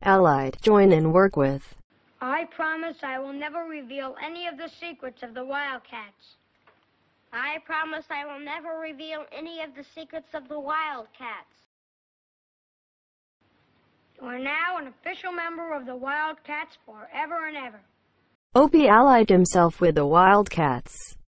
Allied, join and work with. I promise I will never reveal any of the secrets of the Wildcats. I promise I will never reveal any of the secrets of the Wildcats. You are now an official member of the Wildcats forever and ever. Opie allied himself with the Wildcats.